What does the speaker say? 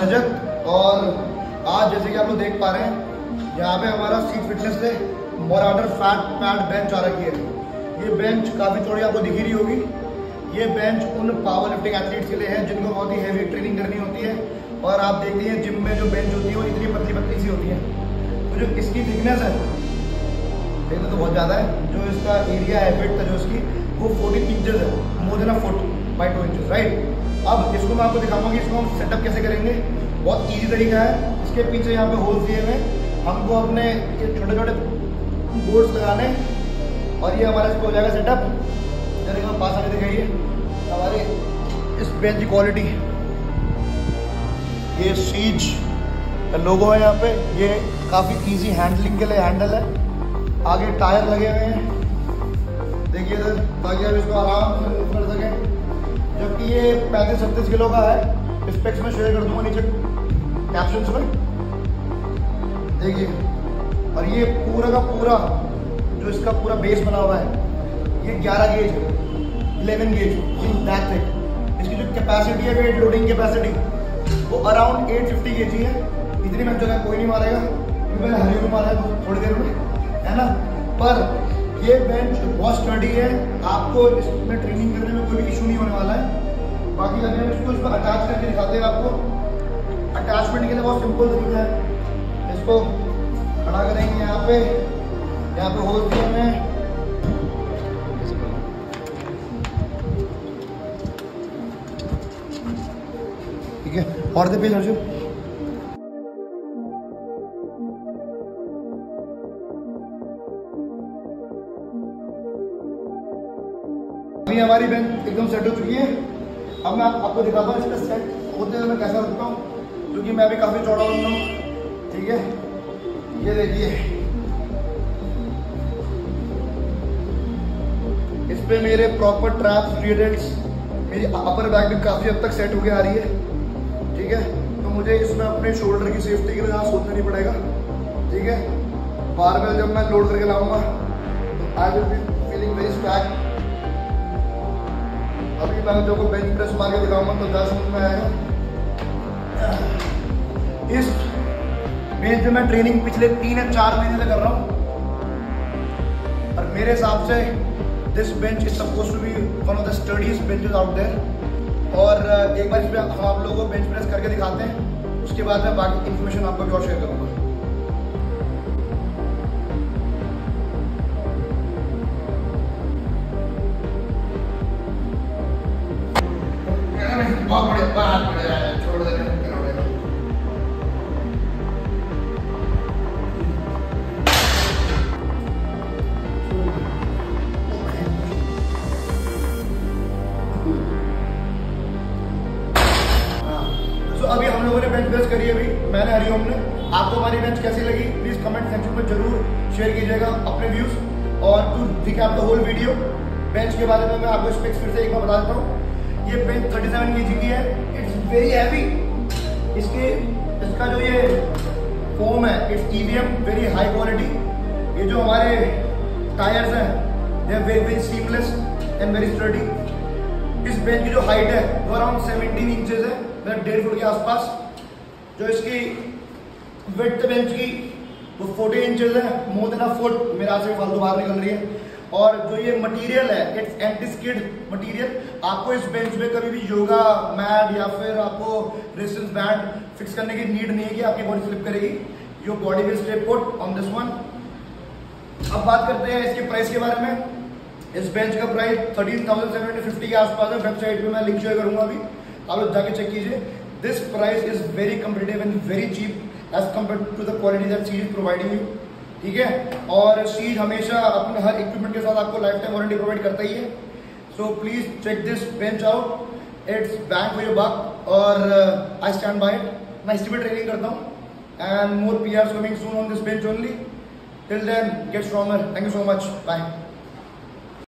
रजत। और आज जैसे कि आप लोग देख पा रहे हैं यहाँ पे हमारा सीट फिटनेस से मोराडर फैट पैड बेंच आ रखी है। ये बेंच काफ़ी चौड़ी आपको दिख रही होगी। ये बेंच उन पावर लिफ्टिंग एथलीट्स के लिए है जिनको बहुत ही हैवी ट्रेनिंग करनी होती है। और आप देखते हैं जिम में जो बेंच होती है वो इतनी पतली पतली सी होती है। तो जो इसकी थिकनेस है देखने तो बहुत ज़्यादा है। जो इसका एरिया है विड्थ जो इसकी वो 14 इंचेस है, more than a foot by 2 inches, right. अब इसको मैं आपको दिखाऊंगा कि इसको हम सेटअप कैसे करेंगे। बहुत ईजी तरीका है। इसके पीछे यहाँ पे होल्स दिए हुए हमको अपने ये छोटे छोटे बोर्ड्स लगाने और ये हमारा इसको हो जाएगा सेटअप। जरा पास आने दिखाइए हमारे इस बेंच की क्वालिटी। ये सीज का लोगो है यहाँ पे। ये काफ़ी इजी हैंडलिंग के लिए हैंडल है। आगे टायर लगे हुए हैं देखिए सर, ताकि आप इसको आराम से मूव कर सकें। जबकि ये 35-36 किलो का है। स्पेक्स में शेयर कर दूंगा नीचे कैप्शंस में, देखिए। और ये पूरा का पूरा जो इसका पूरा बेस बना हुआ है ये 11 गेज है, 11 गेज इन दैट थिक। इसकी जो कैपेसिटी है वेट लोडिंग कैपेसिटी वो अराउंड 850 kg है। इतनी मैं जगह कोई नहीं मारेगा क्योंकि मैंने हरिओम मारा है थोड़ी देर में, है ना। पर ये बेंच बहुत स्टडी है, आपको इसमें ट्रेनिंग करने में कोई भी इशू नहीं होने वाला है। बाकी अगर हम इसको इस पर अटैच करके दिखाते हैं आपको। अटैचमेंट के लिए बहुत सिंपल तरीका है। इसको खड़ा करेंगे यहाँ पे होल दिए में, ठीक है। और दे पेज अर्जुन। अभी हमारी बेंच एकदम सेट हो चुकी है। अब मैं आपको दिखाता हूँ इसका सेट होते हुए मैं कैसा रखता हूँ, क्योंकि मैं अभी काफ़ी चौड़ा बन रहा हूँ, ठीक है। ये देखिए इस पे मेरे प्रॉपर ट्रैप्स रिएटेड्स, मेरी अपर बैक भी काफ़ी हद तक सेट होके आ रही है, ठीक है। तो मुझे इसमें अपने शोल्डर की सेफ्टी के लिए ज़्यादा सोचना नहीं पड़ेगा, ठीक है। बारबेल जब मैं लोड करके लाऊंगा तो I will be feeling very stack. अभी मैं जो को बेंच प्रेस मार के दिखाऊंगा तो ज़्यादा समझ में आएगा। इस बेंच पे मैं ट्रेनिंग पिछले 3 या 4 महीने से कर रहा हूँ और मेरे हिसाब से this bench is suppose to be one of the sturdiest benches out there. और एक बार इस पर हम आप लोगों को बेंच प्रेस करके दिखाते हैं, उसके बाद मैं बाकी इन्फॉर्मेशन आपको भी और शेयर करूँगा। बहुत बड़े बात पड़ रहा है, छोड़ दे। तो अभी हम लोगों ने बेंच प्रेस करी है। अभी मैंने हरिओम ने। आपको हमारी बेंच कैसी लगी प्लीज कमेंट सेक्शन में जरूर शेयर कीजिएगा अपने व्यूज। और to recap the whole video bench के बारे में मैं आपको स्पेक्स फिर से एक बार बता देता हूँ। ये बेंच 37 kg की है। It's very heavy. इसका जो ये फोम है it's EVM very high quality. ये जो हमारे टायर्स हैं they are very very seamless and very sturdy. इस बेंच की जो हाइट है वो अराउंड 17 इंचेस है, मतलब 1.5 फुट के आसपास। जो इसकी विड्थ बेंच की वो 40 इंचेस है, मोर देन अ फुट। मेरे हाथ से फालतू बाहर निकल रही है। और जो ये मटेरियल है इट्स एंटी स्किड मटेरियल। आपको इस बेंच में कभी भी योगा मैट या फिर आपको रेजिस्टेंस बैंड फिक्स करने की नीड नहीं है कि आपकी बॉडी फ्लिप करेगी। Your body will stay put on this one. अब बात करते हैं इसके प्राइस के बारे में। इस बेंच का प्राइस 13,750 के आसपास है। वेबसाइट पे मैं लिंक शेयर करूंगा, अभी आप लोग जाके चेक कीजिए। This price is very competitive and very cheap as compare to the quality that sees is providing you, ठीक है। और सीज हमेशा अपने हर इक्विपमेंट के साथ आपको लाइफ टाइम वारंटी प्रोवाइड करता ही है। So please check this bench out, it's bang for your buck. और आई स्टैंड बाय इट। मैं इसी पे ट्रेनिंग करता हूँ and more PRs coming soon on this bench only. Till then get stronger. Thank you so much, bye.